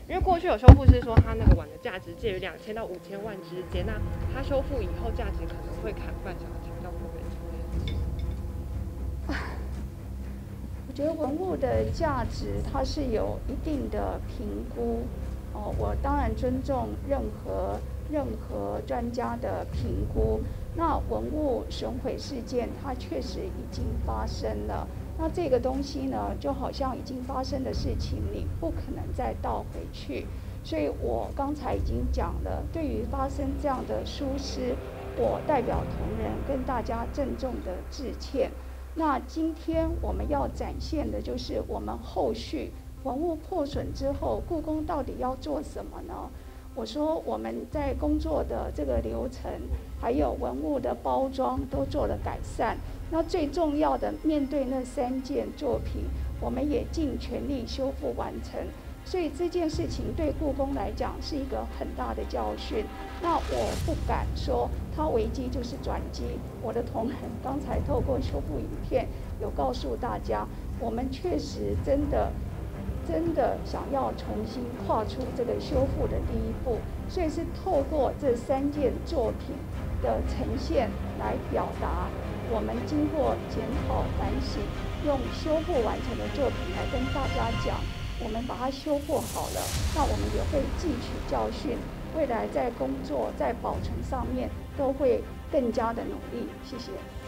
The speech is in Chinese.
因为过去有修复师说，它那个碗的价值介于2000到5000万之间，那它修复以后价值可能会砍半，想要请教副委员。 我觉得文物的价值它是有一定的评估，我当然尊重任何专家的评估。那文物损毁事件它确实已经发生了，那这个东西呢，就好像已经发生的事情，你不可能再倒回去。所以我刚才已经讲了，对于发生这样的疏失，我代表同仁跟大家郑重的致歉。那今天我们要展现的就是我们后续文物破损之后，故宫到底要做什么呢？我说我们在工作的这个流程，还有文物的包装都做了改善。那最重要的，面对那3件作品，我们也尽全力修复完成。所以这件事情对故宫来讲是一个很大的教训。那我不敢说它危机就是转机。我的同仁刚才透过修复影片有告诉大家，我们确实真的想要重新跨出这个修复的第一步，所以是透过这3件作品的呈现来表达我们经过检讨反省，用修复完成的作品来跟大家讲，我们把它修复好了，那我们也会汲取教训，未来在工作在保存上面都会更加的努力。谢谢。